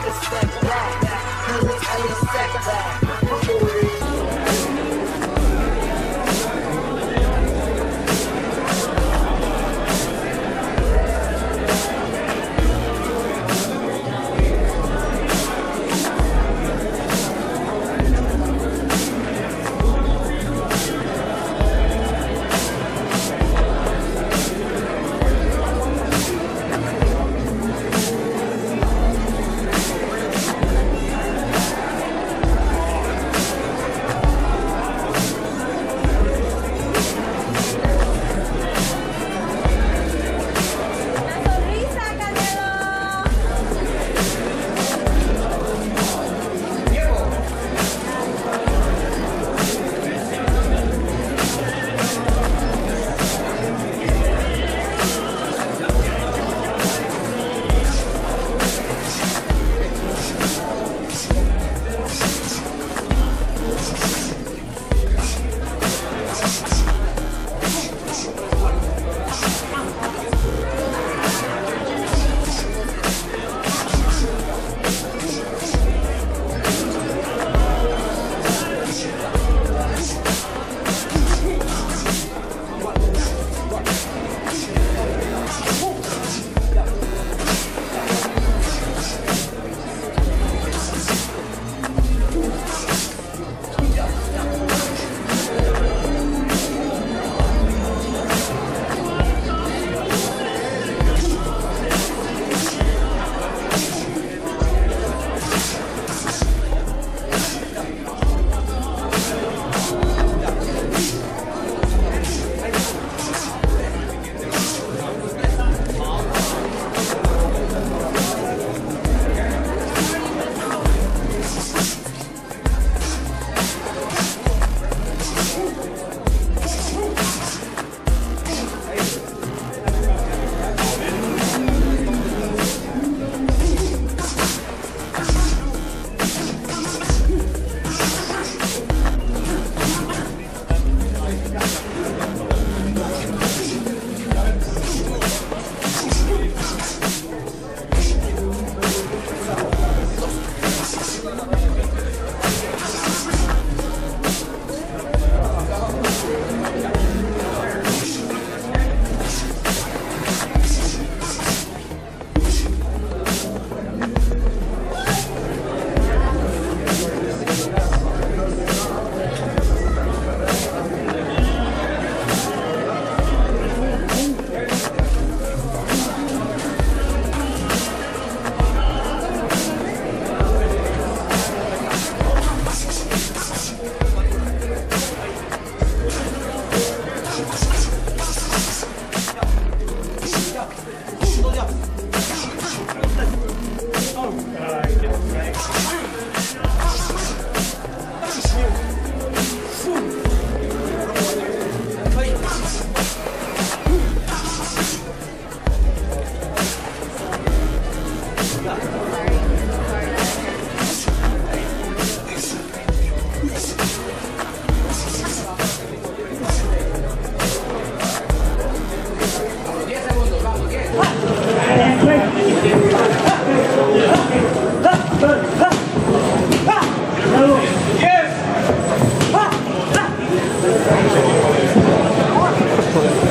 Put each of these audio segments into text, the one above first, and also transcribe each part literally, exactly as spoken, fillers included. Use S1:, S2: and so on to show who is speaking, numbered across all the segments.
S1: a step back. Cause it's only a setback.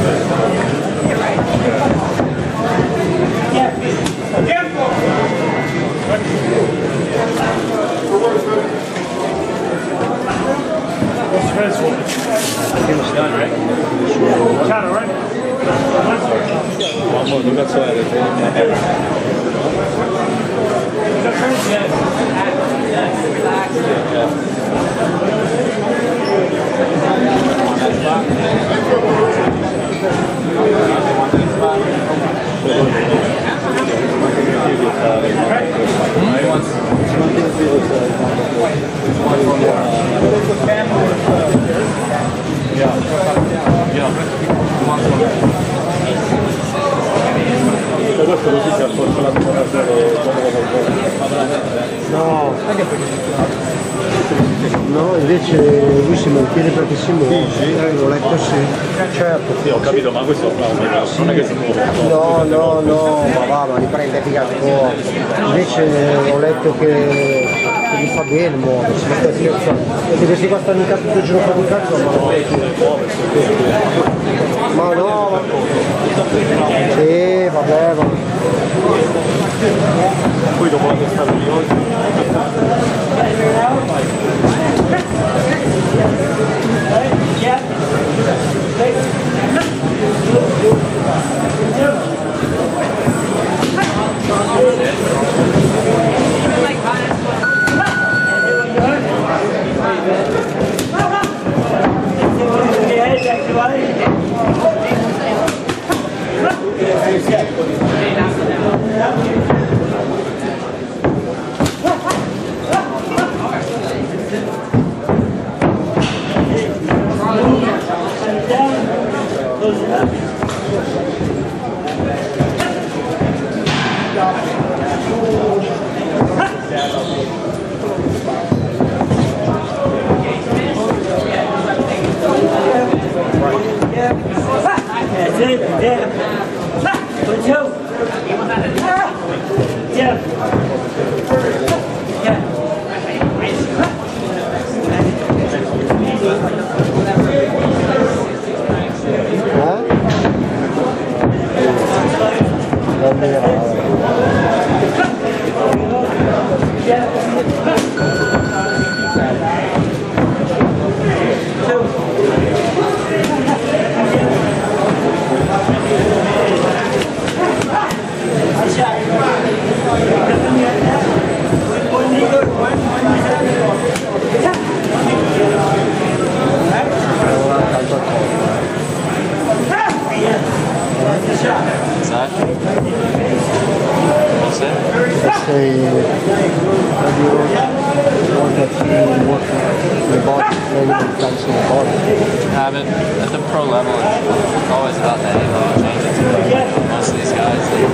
S2: Tiempo. invece lui si mantiene perché si muove. Eh, l'ho letto sì. Certo.
S3: Sì, ho capito, ma questo no,
S2: Sì.
S3: non è che si muove.
S2: No, no, no, ma va, ma li prende mica ancora. Invece ho letto che, che gli fa bene muoversi, ma stai scherzando. E questi qua stanno in casa tutto il giorno di cazzo, ma non è ma no, ma... Sì, vabbè, ma...
S3: Poi dopo la testata di oggi...
S4: At the pro level, it's always about that ego change. Most of these guys, they